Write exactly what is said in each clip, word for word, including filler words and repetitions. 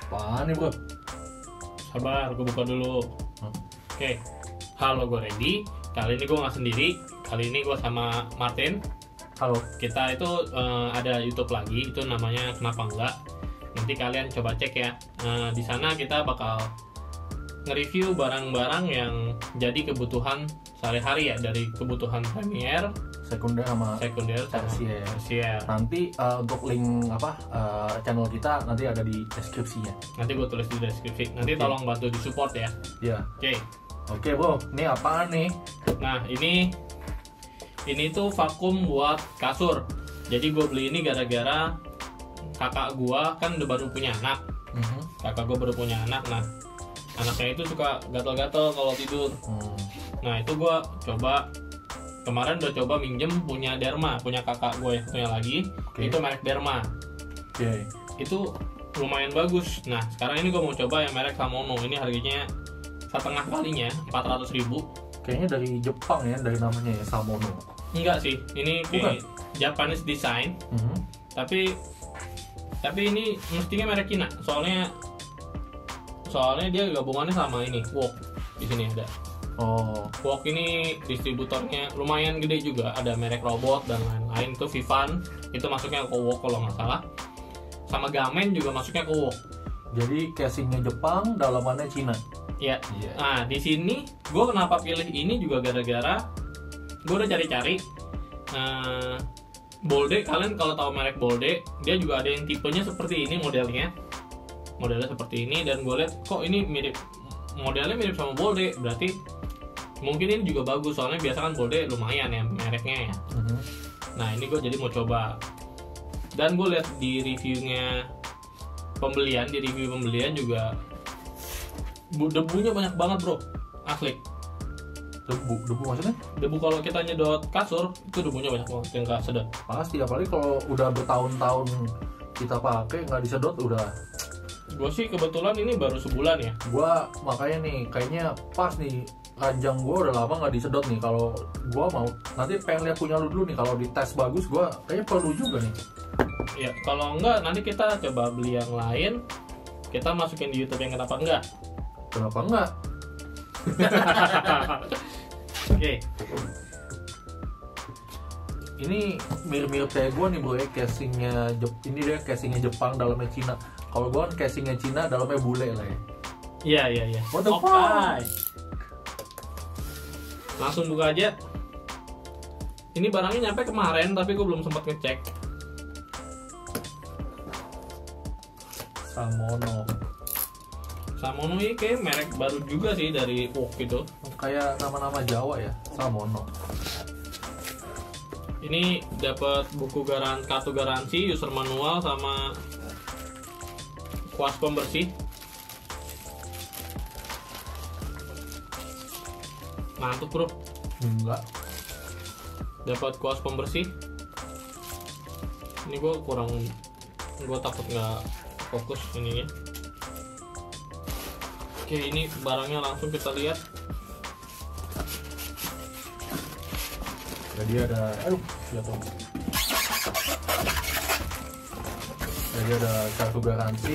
Apaan nih bro? Sabar, gue buka dulu. Hmm. Oke, halo, gue Randy. Kali ini gue nggak sendiri. Kali ini gue sama Martin. Halo. Kita itu uh, ada YouTube lagi. Itu namanya Kenapa Enggak. Nanti kalian coba cek ya. Uh, di sana kita bakal nge-review barang-barang yang jadi kebutuhan sehari-hari ya, dari kebutuhan Premiere, Sekunder sama sekunder, sama tersier. tersier. Nanti uh, untuk link apa uh, channel kita nanti ada di deskripsinya. Nanti gue tulis di deskripsi. Nanti Oke. tolong bantu di support ya. Ya. Oke. Oke bro, ini apaan nih? Nah ini ini tuh vakum buat kasur. Jadi gue beli ini gara-gara kakak gue kan udah baru punya anak. Mhm. Kakak gue baru punya anak. Nah anaknya itu suka gatal-gatal kalau tidur. Hmm. Nah itu gue coba kemarin udah coba minjem punya Derma, punya kakak gue yang satunya lagi. Oke. Itu merek Derma. Oke. Itu lumayan bagus. Nah sekarang ini gue mau coba yang merek Samono. Ini harganya setengah kalinya empat ratus ribu. Kayaknya dari Jepang ya, dari namanya ya Samono. Enggak sih, ini kayak Japanese design. Mhm. Tapi tapi ini mestinya merek Cina. Soalnya soalnya dia gabungannya sama ini Wok. Di sini ada. Oh. Wok ini distributornya lumayan gede juga. Ada merek robot dan lain-lain. Itu Vivan, itu masuknya ke Wok kalau nggak salah. Sama Gamen juga masuknya ke Wok. Jadi casingnya Jepang, dalamannya Cina. Ya. Iya. Nah di sini gue kenapa pilih ini juga gara-gara gue udah cari-cari. Uh, Bolde, kalian kalau tahu merek Bolde, dia juga ada yang tipenya seperti ini modelnya, modelnya seperti ini. Dan gue lihat kok ini mirip, modelnya mirip sama Bolde, berarti mungkin ini juga bagus. Soalnya biasa kan Bolde lumayan ya mereknya ya. Mhm. Nah ini gue jadi mau coba. Dan gue lihat di reviewnya pembelian, di review pembelian juga bu- debunya banyak banget bro, asli. Debu, debu maksudnya? Debu kalau kita nyedot kasur itu debunya banyak banget yang nggak sedot. Pasti, apalagi kalau udah bertahun-tahun kita pakai nggak disedot udah. Gue sih kebetulan ini baru sebulan ya. Gua makanya nih kayaknya pas nih, ranjang gua udah lama nggak disedot nih. Kalau gua mau nanti pengen lihat punya lu dulu nih, kalau dites bagus gua kayaknya perlu juga nih. Ya kalau enggak nanti kita coba beli yang lain. Kita masukin di YouTube yang kenapa enggak. Kenapa enggak? Oke. Ini mirip-mirip kayak gua nih bro ya, casingnya Jep- ini dia casingnya Jepang, dalamnya Cina. Kalau gua kan casingnya Cina, dalamnya bule lah ya. Iya iya iya. What the Oke. fuck? Langsung buka aja. Ini barangnya nyampe kemarin tapi gue belum sempat ngecek. Samono. Samono ini kayak merek baru juga sih dari Wok itu. Kayak nama-nama Jawa ya, Samono. Ini dapat buku garan kartu garansi, user manual sama kuas pembersih. Mantap bro. Enggak. Dapat kuas pembersih. Ini gue kurang, gue takut nggak fokus ininya. Oke, ini barangnya langsung kita lihat. Jadi ada, aduh, jatuh. Jadi ada kartu garansi,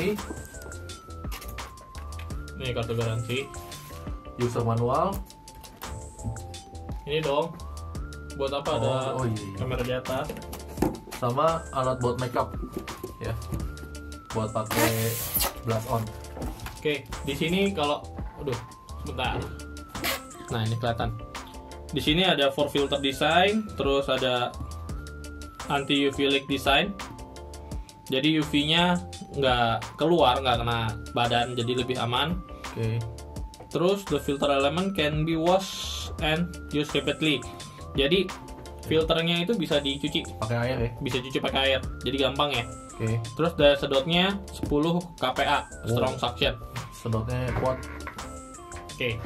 Nih kartu garansi. user manual. Ini dong. Buat apa ada Oh, oh iya. kamera di atas? Sama alat buat makeup, ya, buat pakai blush on. Oke, di sini kalau, aduh, sebentar. Nah ini kelihatan. Di sini ada for filter design, terus ada anti U V light design. Jadi U V-nya nggak keluar, nggak kena badan, jadi lebih aman. Oke. Terus the filter element can be washed and used repeatedly. Jadi filternya itu bisa dicuci, Pakai air ya. bisa cuci pakai air, jadi gampang ya. Oke. Terus daya sedotnya sepuluh K P A, strong suction. Sedotnya kuat. Oke.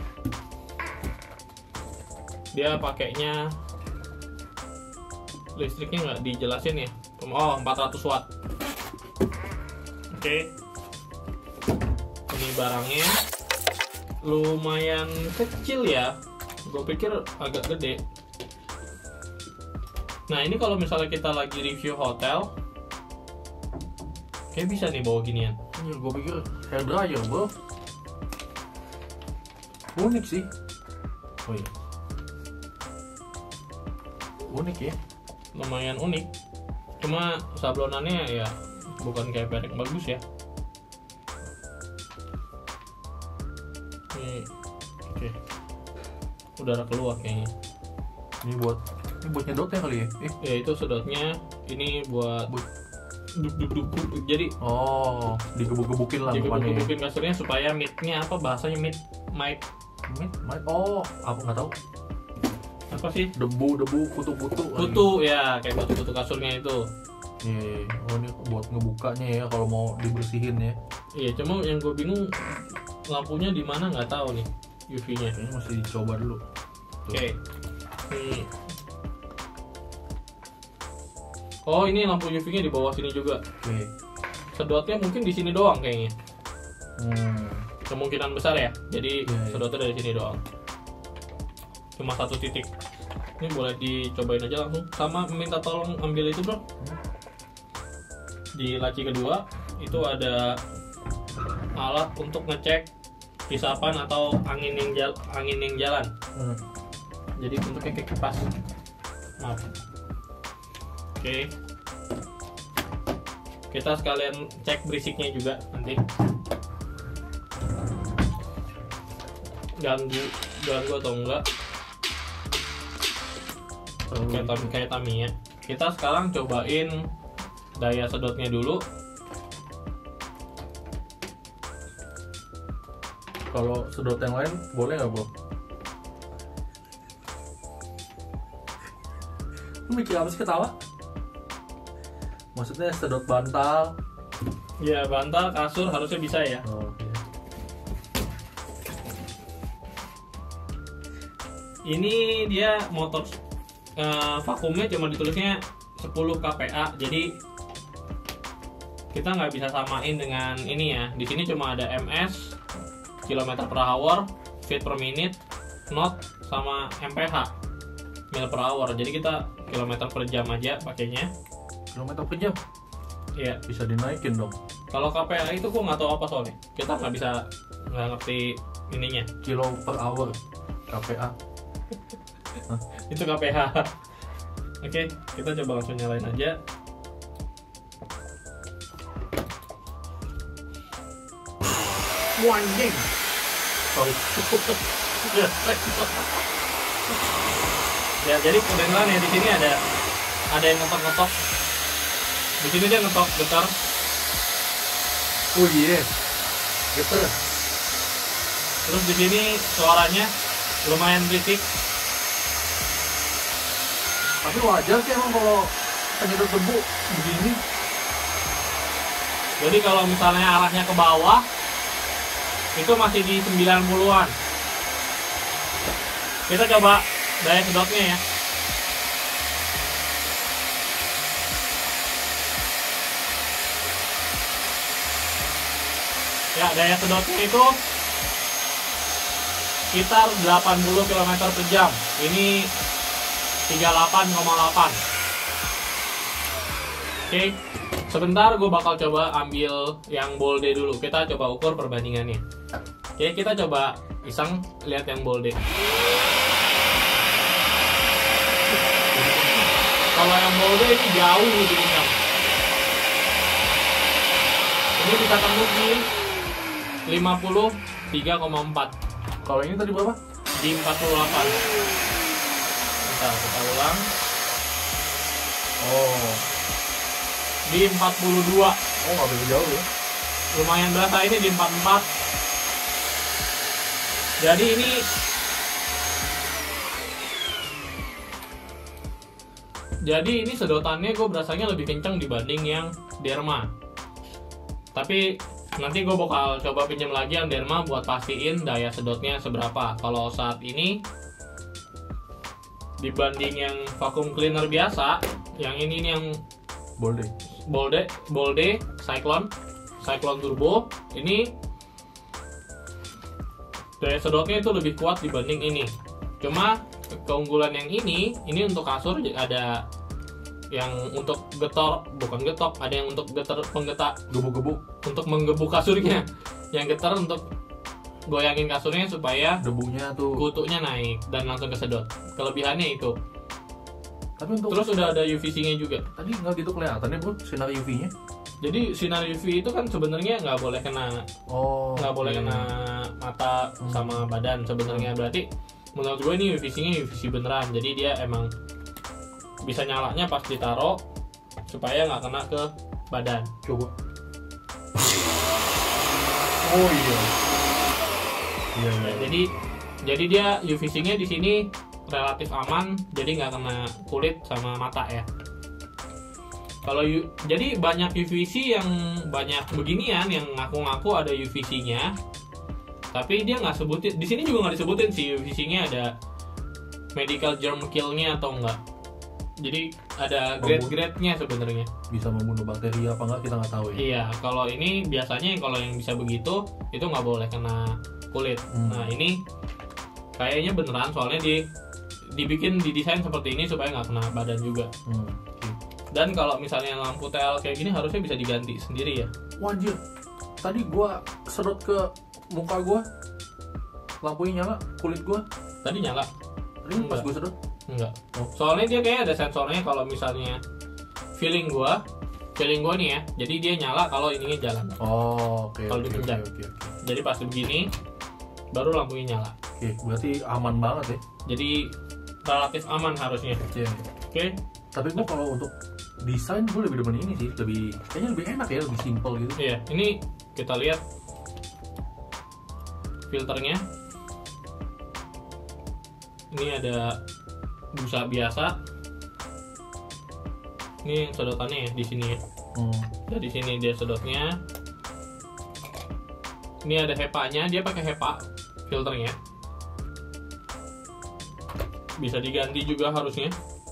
Dia pakainya listriknya nggak dijelasin ya. Oh, empat ratus watt. Oke. Ini barangnya lumayan kecil ya. Gue pikir agak gede. Nah, ini kalau misalnya kita lagi review hotel, kayak bisa nih bawa ginian. Ini gue pikir hair dryer bro. Unik sih. Oh iya. Unik ya. Lumayan unik. Cuma sablonannya ya bukan kayak merek bagus ya. Ini oke. Udara keluar kayaknya. Ini buat ini buat nyedotnya kali ya? Eh, Ya itu sedotnya. Ini buat buat duk duk duk duk. Jadi oh, digebuk-gebukin lah bukannya. digebuk-gebukin kasurnya supaya midnya apa bahasanya mid mic Mid, mid. Oh, apa nggak tahu. apa sih? Debu-debu, kutu-kutu. Kutu ya, kayak kutu-kutu kasurnya itu. Iya, oh ini buat ngebukanya ya kalau mau dibersihin ya. Iya, cuma yang gue bingung lampunya di mana nggak tahu nih U V-nya. Kayaknya masih dicoba dulu. Tuh. Oke. Nih. Oh, ini lampu U V-nya di bawah sini juga. Oke. Sedotnya mungkin di sini doang kayaknya. Hmm. Kemungkinan besar ya. Jadi Iya, iya. sedotnya dari sini doang. Cuma satu titik. Ini boleh dicobain aja langsung. Sama minta tolong ambil itu, Bro. Di laci kedua itu ada alat untuk ngecek kisapan atau angin yang jal angin yang jalan. Hmm. Jadi bentuknya kayak kipas. Maaf. Oke. Kita sekalian cek berisiknya juga nanti. Ganggu, ganggu atau enggak? Kayak Tami, kayak Tamiya. Kita sekarang cobain daya sedotnya dulu. Kalau sedot yang lain boleh nggak bro? Lu mikir apa sih ketawa? Maksudnya sedot bantal? Ya, bantal, kasur harusnya bisa ya. Oh, oke. Ini dia motor eh, vakumnya cuma ditulisnya sepuluh K P A. Jadi kita nggak bisa samain dengan ini ya. Di sini cuma ada M S, kilometer per hour, feet per minute, knot, sama M P H, mil per hour. Jadi kita kilometer per jam aja pakainya. Kilometer per jam? Iya. Bisa dinaikin dong. Kalau K P A itu gua nggak tahu apa soalnya. Kita nggak bisa nggak ngerti ininya. Kilo per hour K P A. Itu K P H. Oke, kita coba langsung nyalain aja. Wanjing. Sorry. Ya, jadi kedengeran ya di sini ada ada yang ngetok-ngetok. Di sini dia ngetok getar. Oh iya. Gitu. Terus di sini suaranya lumayan berisik. Tapi wajar sih emang kalau penyedot debu begini. Jadi kalau misalnya arahnya ke bawah itu masih di sembilan puluhan. Kita coba daya sedotnya ya. Ya, daya sedotnya itu sekitar delapan puluh kilometer per jam. Ini tiga puluh delapan koma delapan. Oke, sebentar gue bakal coba ambil yang bolde dulu. Kita coba ukur perbandingannya. Oke, kita coba iseng lihat yang bolde. Kalau yang bolde ini jauh lebih kencang. Ini bisa tembus di lima puluh tiga koma empat. Kalau ini tadi berapa? Di empat puluh delapan. Bentar, kita ulang. Oh. Di empat puluh dua. Oh, nggak begitu jauh ya. Lumayan berasa ini di empat puluh empat. Jadi ini Jadi ini sedotannya gue berasanya lebih kencang dibanding yang Derma. Tapi nanti gue bakal coba pinjam lagi yang Derma buat pastiin daya sedotnya seberapa. Kalau saat ini dibanding yang vacuum cleaner biasa, yang ini nih yang Boleh. Bolde, Bolde, Cyclone, Cyclone Turbo, ini daya sedotnya itu lebih kuat dibanding ini. Cuma keunggulan yang ini, ini untuk kasur ada yang untuk getor, bukan getok, ada yang untuk getar penggetak, gebuk-gebuk untuk menggebuk kasurnya, yang getar untuk goyangin kasurnya supaya debunya tuh. kutunya naik dan langsung kesedot. Kelebihannya itu. Tapi untuk Terus udah ada U V C-nya juga. tadi nggak gitu kelihatannya bro sinar U V-nya. Jadi sinar U V itu kan sebenarnya nggak boleh kena, Oh. nggak boleh oke. kena mata Hmm. sama badan sebenarnya. Berarti menurut gue ini U V C-nya U V C beneran. Jadi dia emang bisa nyalanya pas ditaro supaya nggak kena ke badan. Coba. Oh iya. Iya iya. Ya, jadi jadi dia U V C-nya di sini relatif aman, jadi nggak kena kulit sama mata ya. Kalau U- jadi banyak U V C yang banyak beginian yang ngaku-ngaku ada U V C-nya, tapi dia nggak sebutin. Di sini juga nggak disebutin sih U V C-nya ada medical germ kill-nya atau enggak. Jadi ada grade-grade-nya sebenarnya. Bisa membunuh bakteri apa enggak kita nggak tahu ya. Iya, kalau ini biasanya kalau yang bisa begitu itu nggak boleh kena kulit. Hmm. Nah ini kayaknya beneran soalnya di dibikin didesain seperti ini supaya nggak kena badan juga. Hmm. oke. Dan kalau misalnya lampu T L kayak gini harusnya bisa diganti sendiri ya. Wajir. Tadi gua sedot ke muka gua, lampunya nyala, kulit gua. Tadi nyala? Tadi pas Enggak. gua sedot. Enggak. Oh. Soalnya dia kayak ada sensornya kalau misalnya feeling gua, feeling gua nih ya. Jadi dia nyala kalau ininya jalan. Oh, oke. Kalau oke, dipejam. Oke, oke, oke. Jadi pas begini baru lampunya nyala. Oke, berarti aman banget ya. Jadi relatif aman harusnya. Oke. Oke. Tapi gua kalau untuk desain gua lebih demen ini sih, lebih kayaknya lebih enak ya, lebih simple gitu. Iya, ini kita lihat filternya. Ini ada busa biasa. Ini yang sedotannya ya di sini ya. Hmm. Dari sini dia sedotnya. Ini ada HEPA-nya, dia pakai HEPA filternya. Bisa diganti juga harusnya.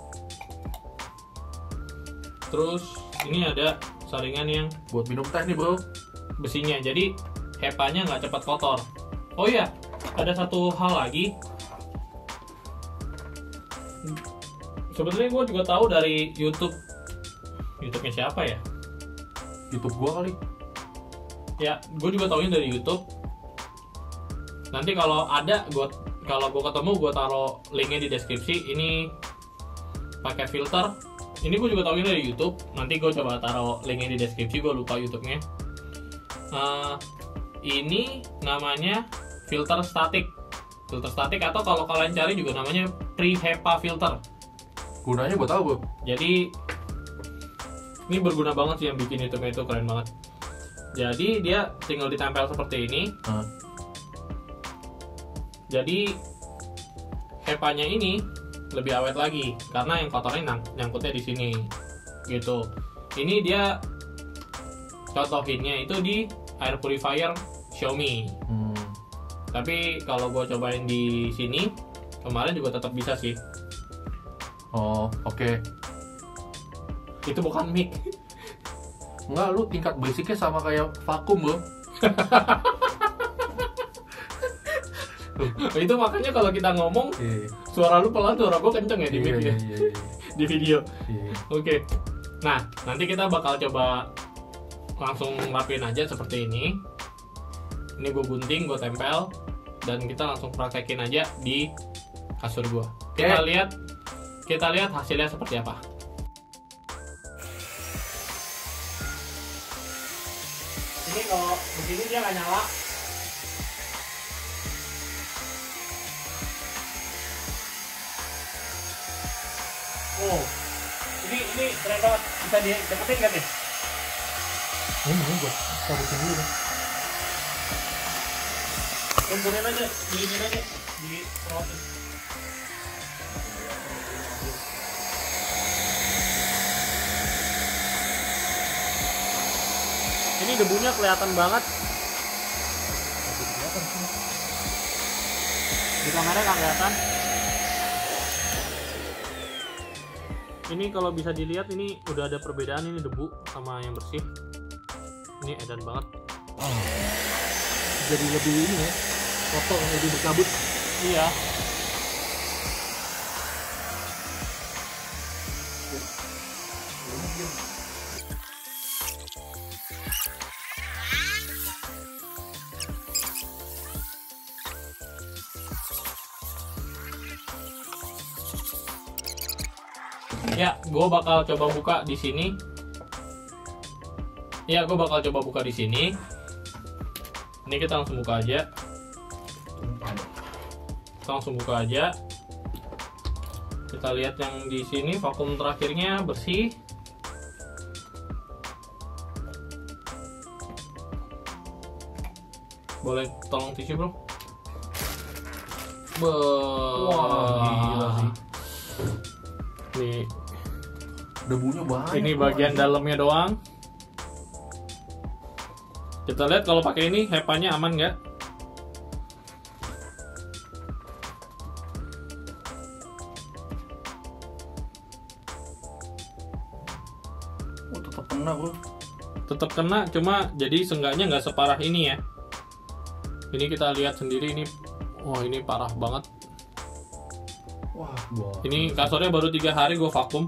Terus ini ada saringan yang Buat minum teh nih, Bro. besinya, jadi HEPA-nya nggak cepat kotor. Oh iya, ada satu hal lagi. Sebenarnya gue juga tahu dari YouTube. YouTube-nya siapa ya? YouTube gua kali. Ya, gue juga taunya dari YouTube. Nanti kalau ada, gue kalau gue ketemu, gue taruh linknya di deskripsi. Ini pakai filter. Ini gue juga taunya dari YouTube. Nanti gue coba taruh linknya di deskripsi. Gue lupa YouTube-nya. Uh, ini namanya filter statik. Filter statik atau kalau kalian cari juga namanya pre-HEPA filter. Gunanya buat apa, Bro? Jadi ini berguna banget sih, yang bikin YouTube itu keren banget. Jadi dia tinggal ditempel seperti ini. Nah, Jadi HEPA-nya ini lebih awet lagi karena yang kotornya nyang- nyangkutnya di sini, gitu. Ini dia contohinnya itu di air purifier Xiaomi. hmm. Tapi kalau gue cobain di sini kemarin juga tetap bisa sih. Oh, oke. Itu bukan mic. Enggak, lu tingkat basicnya sama kayak vakum, Bro. Itu makanya kalau kita ngomong Iya. suara lu pelan, suara gue kenceng ya di mic Iya, ya, iya, iya. di video. Iya. Oke. Nah, nanti kita bakal coba langsung rapiin aja seperti ini. Ini gue gunting, gue tempel, dan kita langsung praktekin aja di kasur gue. Kita Oke. lihat, kita lihat hasilnya seperti apa. Ini kalau begini dia nggak nyala. Oh, ini ini keren banget. Bisa dideketin kan nih? Ini mau gua taruhin dulu deh. Kumpulin aja, diinin aja, di proses. Ini debunya kelihatan banget. Di kamera nggak kelihatan. Ini kalau bisa dilihat ini udah ada perbedaan, ini debu sama yang bersih. Ini edan banget. Jadi lebih ini ya, kotor, lebih berkabut. Iya. Ya, gue bakal coba buka di sini. Ya, gue bakal coba buka di sini. Ini kita langsung buka aja. Kita langsung buka aja. Kita lihat yang di sini vakum terakhirnya bersih. Boleh tolong tisu, bro? Be Wah, gila sih. Nih, Debunya banyak. ini bagian dalamnya doang. Kita lihat kalau pakai ini HEPA-nya aman nggak? Oh, tetap kena, bro. Tetap kena, cuma jadi seenggaknya nggak separah ini ya. Ini kita lihat sendiri ini. Wah, ini parah banget. Wah, gua. Ini kasurnya baru tiga hari gue vakum.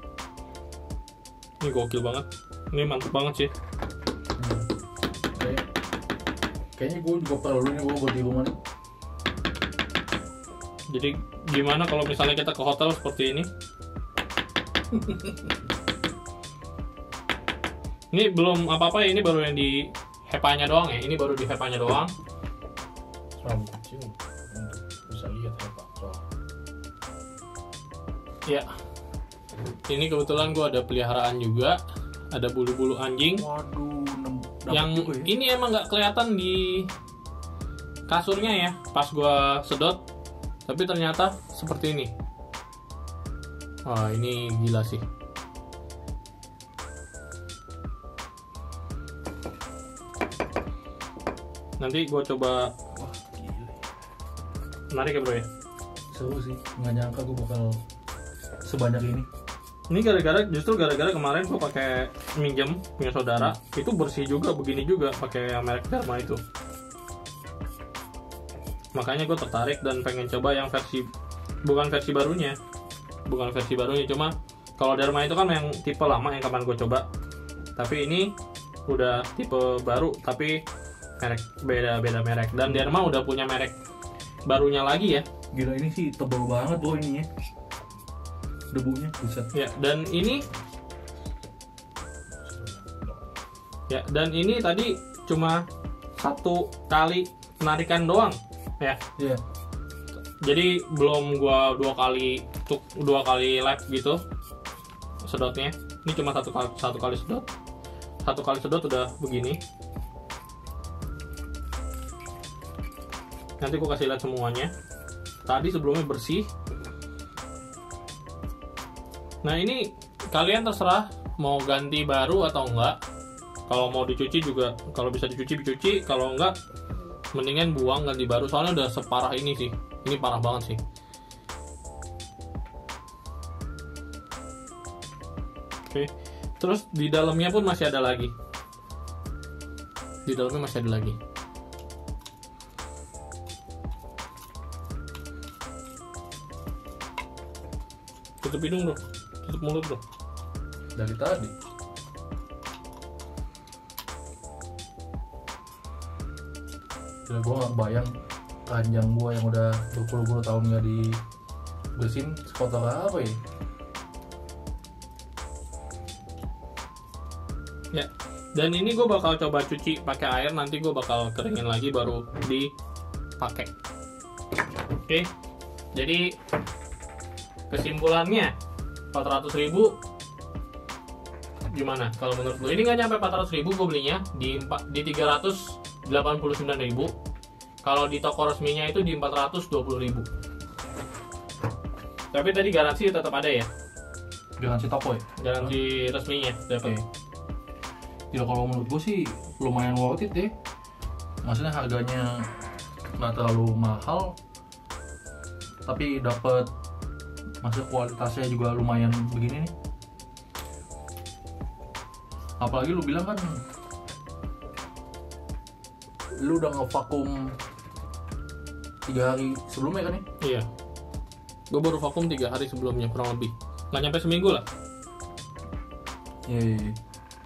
Ini gokil banget. Ini mantep banget sih. Hmm. Kayak, kayaknya gue juga perlu nih gue buat di rumah nih. Jadi gimana kalau misalnya kita ke hotel seperti ini? Ini belum apa-apa ya, ini baru yang di HEPA-nya doang ya. Ini baru di HEPA-nya doang. Terlalu kecil untuk bisa lihat ya Pak. Soal. Ya. Ini kebetulan gue ada peliharaan juga. Ada bulu-bulu anjing. Waduh, nem- dapet Yang juga ya. ini emang nggak kelihatan di kasurnya ya pas gue sedot. Tapi ternyata seperti ini. Wah, ini gila sih. Nanti gue coba. Wah, gila. Menarik ya, bro ya. Seru sih, nggak nyangka gue bakal sebanyak ini. Ini gara-gara justru gara-gara kemarin gue pakai minjem punya saudara, itu bersih juga begini juga pakai yang merek Dharma itu. Makanya gue tertarik dan pengen coba yang versi bukan versi barunya, bukan versi barunya cuma kalau Dharma itu kan yang tipe lama yang kemarin gue coba. Tapi ini udah tipe baru tapi merek beda-beda merek dan Dharma udah punya merek barunya lagi ya. Gila, ini sih tebal banget bro ininya. Debunya buset. Ya, dan ini ya, dan ini tadi cuma satu kali penarikan doang ya. Iya. Jadi belum gua dua kali tuk dua kali lap gitu sedotnya. Ini cuma satu kali satu kali sedot. Satu kali sedot udah begini. Nanti gua kasih lihat semuanya. Tadi sebelumnya bersih. Nah, ini kalian terserah mau ganti baru atau enggak. Kalau mau dicuci juga, kalau bisa dicuci dicuci, kalau enggak mendingan buang ganti baru soalnya udah separah ini sih. Ini parah banget sih. Oke. Terus di dalamnya pun masih ada lagi. Di dalamnya masih ada lagi. Tutup hidung, bro. Tutup mulut, bro. Dari tadi. Gila, gue gak kebayang ranjang gue yang udah berpuluh-puluh tahun gak dibersihin sekotor apa ya. Ya, dan ini gue bakal coba cuci pakai air, nanti gue bakal keringin lagi baru dipakai. Oke, jadi kesimpulannya empat ratus ribu gimana kalau menurut lu? Ini nggak nyampe empat ratus ribu gue belinya di empat di tiga ratus delapan puluh sembilan ribu. Kalau di toko resminya itu di empat ratus dua puluh ribu. Tapi tadi garansi tetap ada ya? Garansi toko ya? Garansi resminya dapat. Oke. Ya kalau menurut gue sih lumayan worth it deh. Maksudnya harganya nggak terlalu mahal, tapi dapat maksudnya kualitasnya juga lumayan begini nih. Apalagi lu bilang kan lu udah ngevakum tiga hari sebelumnya kan ya? Iya. Gue baru vakum tiga hari sebelumnya kurang lebih. Nggak nyampe seminggu lah. Iya. Yeah, yeah.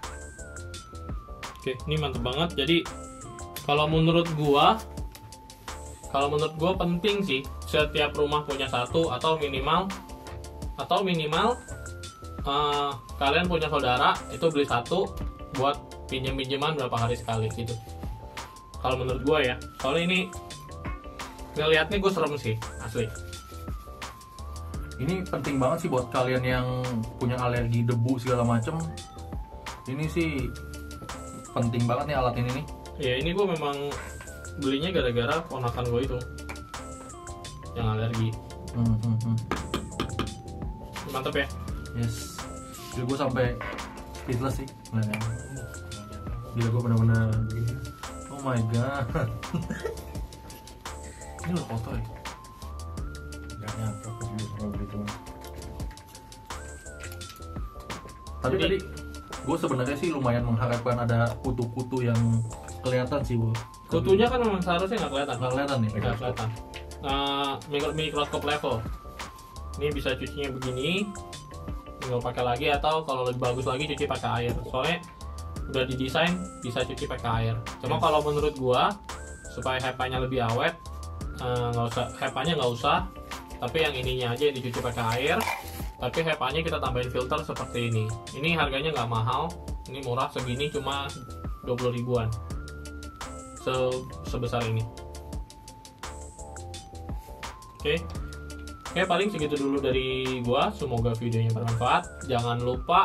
Oke, ini mantep banget. Jadi kalau menurut gua, kalau menurut gua penting sih setiap rumah punya satu atau minimal atau minimal uh, kalian punya saudara itu beli satu buat pinjam pinjaman berapa hari sekali gitu. Kalau menurut gue ya, soalnya ini ngeliatnya gue serem sih asli. Ini penting banget sih buat kalian yang punya alergi debu segala macem. Ini sih penting banget nih alat ini nih. Ya ini gue memang belinya gara-gara ponakan gue itu yang alergi. Hmm, hmm, hmm. Mantep ya. Yes. Jadi gue sampai speechless sih. Nah, gila gue bener-bener. Oh my god. Ini udah kotor ya. Gak nyangka aku juga sama begitu. Tapi Jadi- tadi gue sebenarnya sih lumayan mengharapkan ada kutu-kutu yang kelihatan sih, Bu. Kutunya kan memang seharusnya nggak kelihatan. nggak kelihatan nih. Nggak kelihatan. Nah, mikro- mikroskop level. Ini bisa cucinya begini, tinggal pakai lagi, atau kalau lebih bagus lagi cuci pakai air. Soalnya udah didesain bisa cuci pakai air. Cuma Yes. kalau menurut gua supaya HEPA-nya lebih awet, eh, nggak usah HEPA-nya nggak usah, tapi yang ininya aja yang dicuci pakai air. Tapi HEPA-nya kita tambahin filter seperti ini. Ini harganya nggak mahal, ini murah segini cuma dua puluh ribuan. Se- sebesar ini. Oke. Oke, paling segitu dulu dari gua. Semoga videonya bermanfaat. Jangan lupa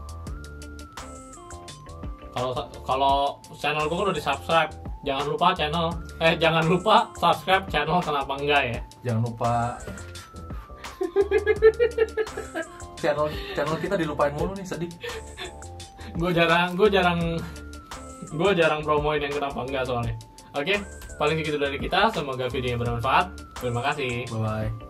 kalau kalau channel gua kan udah di-subscribe. Jangan lupa channel eh jangan lupa subscribe channel Kenapa Enggak ya. Jangan lupa channel channel kita dilupain mulu nih, sedih. Gue jarang gue jarang gue jarang promoin yang Kenapa Enggak soalnya. Oke, paling segitu dari kita. Semoga videonya bermanfaat. Terima kasih. Bye bye.